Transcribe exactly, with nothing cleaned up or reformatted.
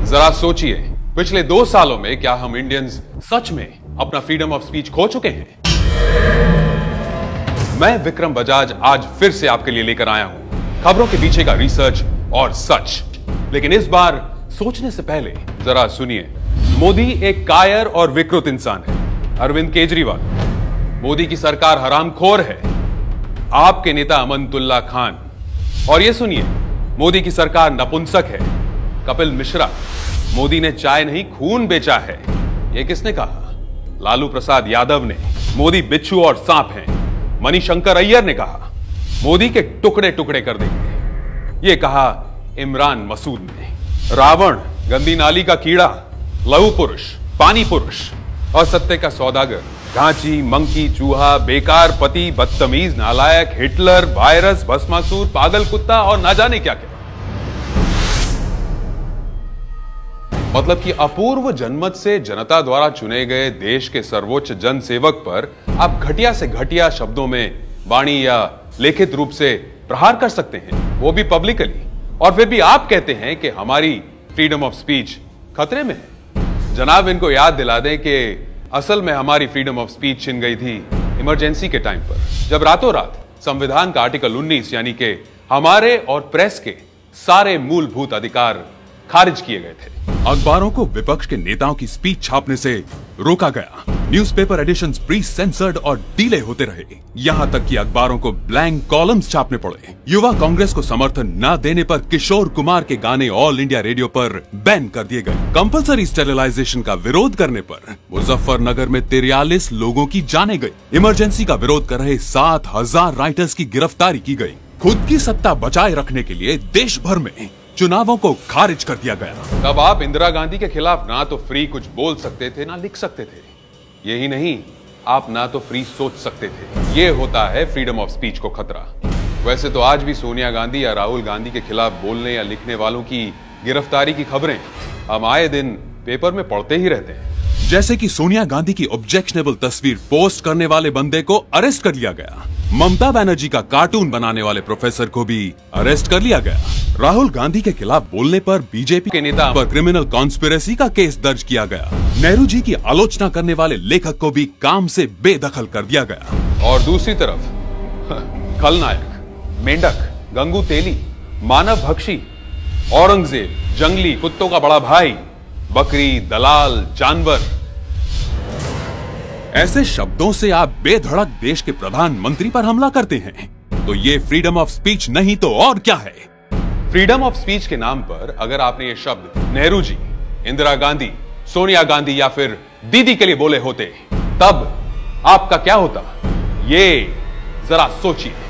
जरा सोचिए, पिछले दो सालों में क्या हम इंडियंस सच में अपना फ्रीडम ऑफ स्पीच खो चुके हैं? मैं विक्रम बजाज आज फिर से आपके लिए लेकर आया हूं खबरों के पीछे का रिसर्च और सच। लेकिन इस बार सोचने से पहले जरा सुनिए। मोदी एक कायर और विकृत इंसान है। अरविंद केजरीवाल, मोदी की सरकार हरामखोर है। आपके नेता अमनतुल्ला खान, और यह सुनिए, मोदी की सरकार नपुंसक है। कपिल मिश्रा, मोदी ने चाय नहीं खून बेचा है। यह किसने कहा? लालू प्रसाद यादव ने। मोदी बिच्छू और सांप हैं। मणिशंकर अय्यर ने कहा मोदी के टुकड़े टुकड़े कर देंगे। यह कहा इमरान मसूद ने। रावण, गंदी नाली का कीड़ा, लहू पुरुष, पानी पुरुष, असत्य का सौदागर, घांची, मंकी, चूहा, बेकार पति, बदतमीज, नालायक, हिटलर, वायरस, भस्मासुर, पागल कुत्ता और ना जाने क्या क्या। मतलब कि अपूर्व जनमत से जनता द्वारा चुने गए देश के सर्वोच्च जन सेवक पर आप घटिया से घटिया शब्दों में वाणी या लिखित रूप से प्रहार कर सकते हैं, वो भी पब्लिकली। और फिर भी आप कहते हैं कि हमारी फ्रीडम ऑफ स्पीच खतरे में है। जनाब, इनको याद दिला दें कि असल में हमारी फ्रीडम ऑफ स्पीच छिन गई थी इमरजेंसी के टाइम पर, जब रातों रात संविधान का आर्टिकल उन्नीस यानी कि हमारे और प्रेस के सारे मूलभूत अधिकार खारिज किए गए थे। अखबारों को विपक्ष के नेताओं की स्पीच छापने से रोका गया। न्यूज़पेपर एडिशंस प्री सेंसर्ड और डीले होते रहे। यहाँ तक कि अखबारों को ब्लैंक कॉलम्स छापने पड़े। युवा कांग्रेस को समर्थन न देने पर किशोर कुमार के गाने ऑल इंडिया रेडियो पर बैन कर दिए गए। कंपल्सरी स्टेरिलाइजेशन का विरोध करने पर मुजफ्फरनगर में तिरयालीस लोगों की जाने गई। इमरजेंसी का विरोध कर रहे सात हजार राइटर्स की गिरफ्तारी की गई। खुद की सत्ता बचाए रखने के लिए देश भर में चुनावों को खारिज कर दिया गया। तब आप इंदिरा गांधी के खिलाफ ना तो फ्री कुछ बोल सकते थे ना लिख सकते थे। यही नहीं, आप ना तो फ्री सोच सकते थे। ये होता है फ्रीडम ऑफ स्पीच को खतरा। वैसे तो आज भी सोनिया गांधी या राहुल गांधी के खिलाफ बोलने या लिखने वालों की गिरफ्तारी की खबरें हम आए दिन पेपर में पढ़ते ही रहते हैं। जैसे कि सोनिया गांधी की ऑब्जेक्शनेबल तस्वीर पोस्ट करने वाले बंदे को अरेस्ट कर लिया गया। ममता बनर्जी का कार्टून बनाने वाले प्रोफेसर को भी अरेस्ट कर लिया गया। राहुल गांधी के खिलाफ बोलने पर बीजेपी के नेता पर क्रिमिनल कॉन्स्पिरेसी का केस दर्ज किया गया। नेहरू जी की आलोचना करने वाले लेखक को भी काम से बेदखल कर दिया गया। और दूसरी तरफ खलनायक, मेंढक, गंगू तेली, मानव भक्षी, औरंगजेब, जंगली कुत्तों का बड़ा भाई, बकरी, दलाल, जानवर, ऐसे शब्दों से आप बेधड़क देश के प्रधानमंत्री पर हमला करते हैं, तो ये फ्रीडम ऑफ स्पीच नहीं तो और क्या है? फ्रीडम ऑफ स्पीच के नाम पर अगर आपने ये शब्द नेहरू जी, इंदिरा गांधी, सोनिया गांधी या फिर दीदी के लिए बोले होते, तब आपका क्या होता? ये जरा सोचिए।